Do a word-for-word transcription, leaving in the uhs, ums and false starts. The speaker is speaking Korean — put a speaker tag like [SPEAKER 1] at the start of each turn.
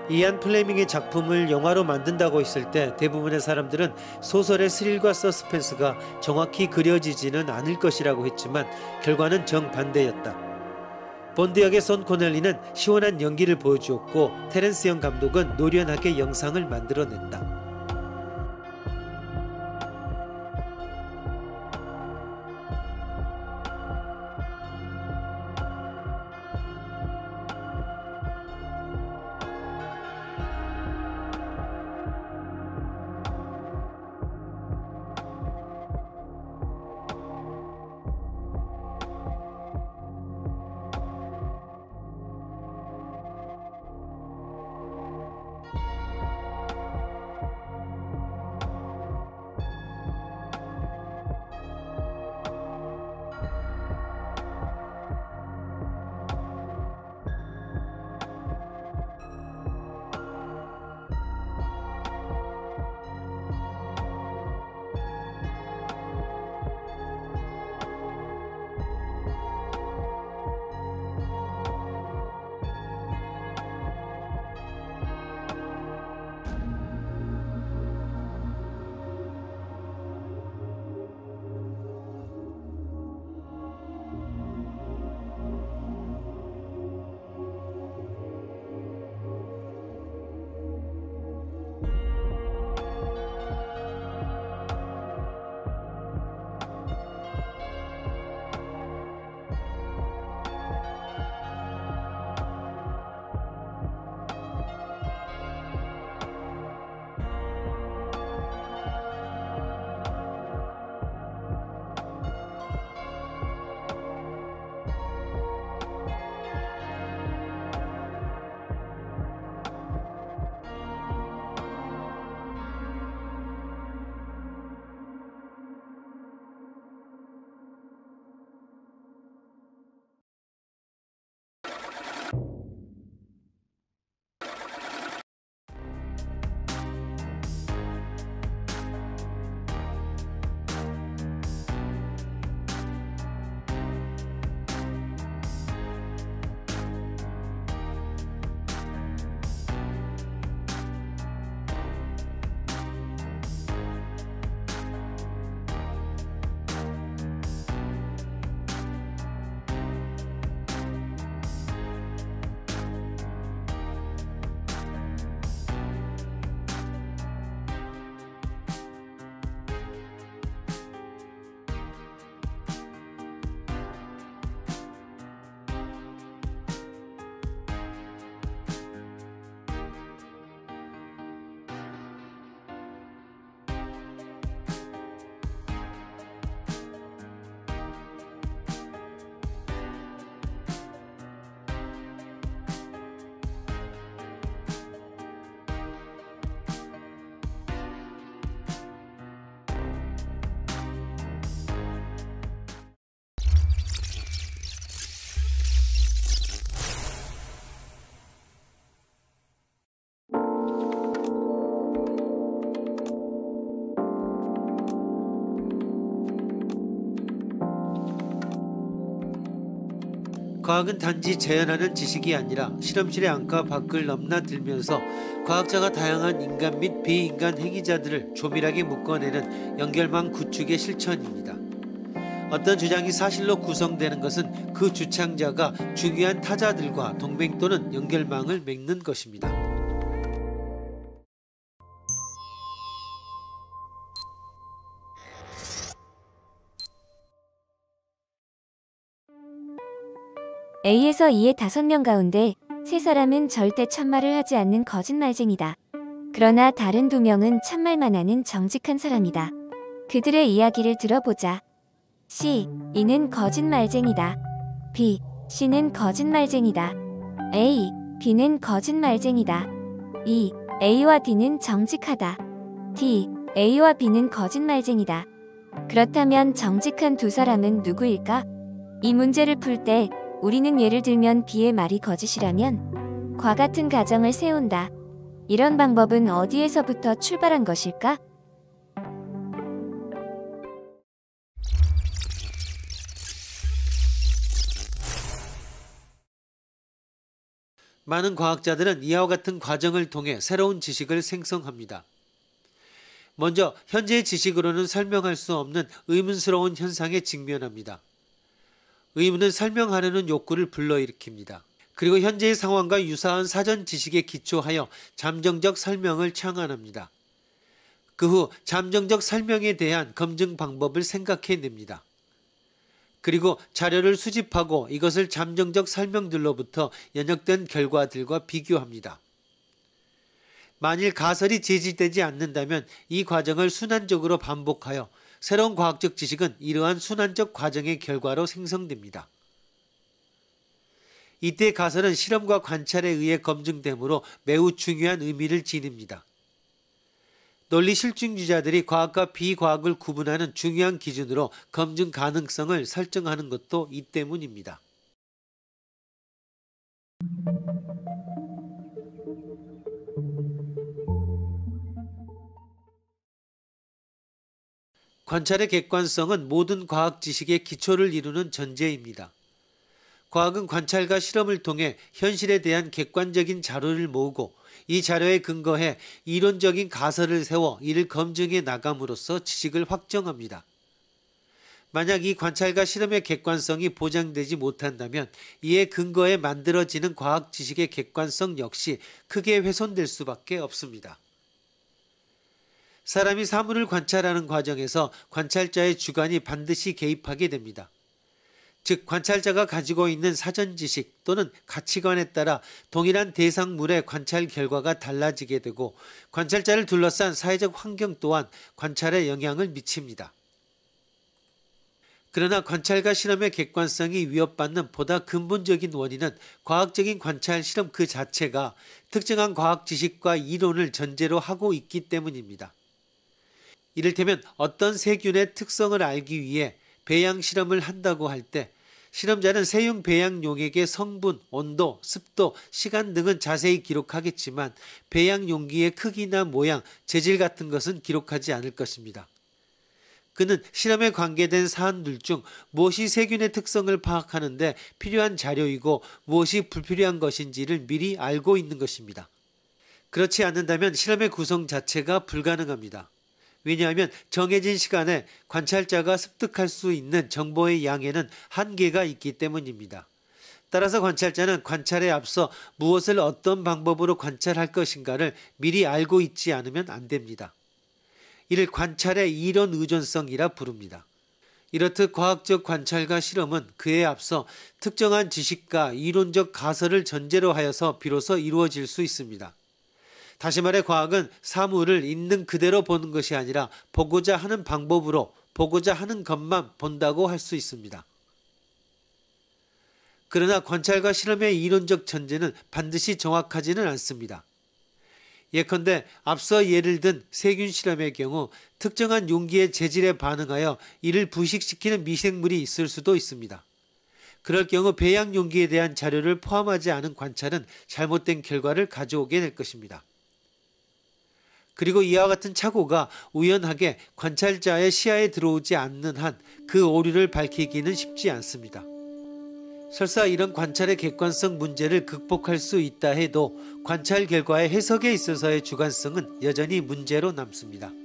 [SPEAKER 1] 이안 플레밍의 작품을 영화로 만든다고 했을 때 대부분의 사람들은 소설의 스릴과 서스펜스가 정확히 그려지지는 않을 것이라고 했지만 결과는 정반대였다. 본드 역의 선 코넬리는 시원한 연기를 보여주었고 테렌스 영 감독은 노련하게 영상을 만들어냈다. 과학은 단지 재현하는 지식이 아니라 실험실의 안과 밖을 넘나들면서 과학자가 다양한 인간 및 비인간 행위자들을 조밀하게 묶어내는 연결망 구축의 실천입니다. 어떤 주장이 사실로 구성되는 것은 그 주창자가 중요한 타자들과 동맹 또는 연결망을 맺는 것입니다.
[SPEAKER 2] A에서 E의 다섯 명 가운데 세 사람은 절대 참말을 하지 않는 거짓말쟁이다. 그러나 다른 두 명은 참말만 하는 정직한 사람이다. 그들의 이야기를 들어보자. C. E는 거짓말쟁이다. B. C는 거짓말쟁이다. A. B는 거짓말쟁이다. E. A와 D는 정직하다. D. A와 B는 거짓말쟁이다. 그렇다면 정직한 두 사람은 누구일까? 이 문제를 풀 때 우리는 예를 들면 B의 말이 거짓이라면 과 같은 가정을 세운다. 이런 방법은 어디에서부터 출발한 것일까?
[SPEAKER 1] 많은 과학자들은 이와 같은 과정을 통해 새로운 지식을 생성합니다. 먼저 현재의 지식으로는 설명할 수 없는 의문스러운 현상에 직면합니다. 의문은 설명하려는 욕구를 불러일으킵니다. 그리고 현재의 상황과 유사한 사전 지식에 기초하여 잠정적 설명을 창안합니다. 그 후 잠정적 설명에 대한 검증 방법을 생각해냅니다. 그리고 자료를 수집하고 이것을 잠정적 설명들로부터 연역된 결과들과 비교합니다. 만일 가설이 제시되지 않는다면 이 과정을 순환적으로 반복하여 새로운 과학적 지식은 이러한 순환적 과정의 결과로 생성됩니다. 이때 가설은 실험과 관찰에 의해 검증되므로 매우 중요한 의미를 지닙니다. 논리 실증주자들이 과학과 비과학을 구분하는 중요한 기준으로 검증 가능성을 설정하는 것도 이 때문입니다. 관찰의 객관성은 모든 과학 지식의 기초를 이루는 전제입니다. 과학은 관찰과 실험을 통해 현실에 대한 객관적인 자료를 모으고 이 자료에 근거해 이론적인 가설을 세워 이를 검증해 나감으로써 지식을 확정합니다. 만약 이 관찰과 실험의 객관성이 보장되지 못한다면 이에 근거해 만들어지는 과학 지식의 객관성 역시 크게 훼손될 수밖에 없습니다. 사람이 사물을 관찰하는 과정에서 관찰자의 주관이 반드시 개입하게 됩니다. 즉 관찰자가 가지고 있는 사전 지식 또는 가치관에 따라 동일한 대상물의 관찰 결과가 달라지게 되고 관찰자를 둘러싼 사회적 환경 또한 관찰에 영향을 미칩니다. 그러나 관찰과 실험의 객관성이 위협받는 보다 근본적인 원인은 과학적인 관찰 실험 그 자체가 특정한 과학 지식과 이론을 전제로 하고 있기 때문입니다. 이를테면 어떤 세균의 특성을 알기 위해 배양 실험을 한다고 할 때 실험자는 세균 배양 용액의 성분, 온도, 습도, 시간 등은 자세히 기록하겠지만 배양 용기의 크기나 모양, 재질 같은 것은 기록하지 않을 것입니다. 그는 실험에 관계된 사안들 중 무엇이 세균의 특성을 파악하는 데 필요한 자료이고 무엇이 불필요한 것인지를 미리 알고 있는 것입니다. 그렇지 않는다면 실험의 구성 자체가 불가능합니다. 왜냐하면 정해진 시간에 관찰자가 습득할 수 있는 정보의 양에는 한계가 있기 때문입니다. 따라서 관찰자는 관찰에 앞서 무엇을 어떤 방법으로 관찰할 것인가를 미리 알고 있지 않으면 안 됩니다. 이를 관찰의 이론 의존성이라 부릅니다. 이렇듯 과학적 관찰과 실험은 그에 앞서 특정한 지식과 이론적 가설을 전제로 하여서 비로소 이루어질 수 있습니다. 다시 말해 과학은 사물을 있는 그대로 보는 것이 아니라 보고자 하는 방법으로 보고자 하는 것만 본다고 할 수 있습니다. 그러나 관찰과 실험의 이론적 전제는 반드시 정확하지는 않습니다. 예컨대 앞서 예를 든 세균 실험의 경우 특정한 용기의 재질에 반응하여 이를 부식시키는 미생물이 있을 수도 있습니다. 그럴 경우 배양 용기에 대한 자료를 포함하지 않은 관찰은 잘못된 결과를 가져오게 될 것입니다. 그리고 이와 같은 착오가 우연하게 관찰자의 시야에 들어오지 않는 한 그 오류를 밝히기는 쉽지 않습니다. 설사 이런 관찰의 객관성 문제를 극복할 수 있다 해도 관찰 결과의 해석에 있어서의 주관성은 여전히 문제로 남습니다.